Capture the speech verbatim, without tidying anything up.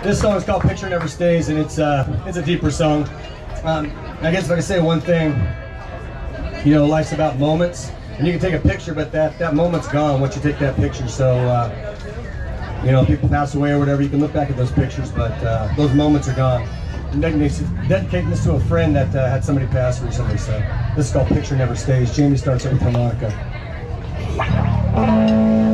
This song is called Picture Never Stays, and it's uh, it's a deeper song. Um, I guess if I can say one thing, you know, life's about moments, and you can take a picture, but that, that moment's gone once you take that picture. So, uh, you know, people pass away or whatever, you can look back at those pictures, but uh, those moments are gone. I'm dedicating this to a friend that uh, had somebody pass recently, so this is called Picture Never Stays. Jamie starts it with harmonica.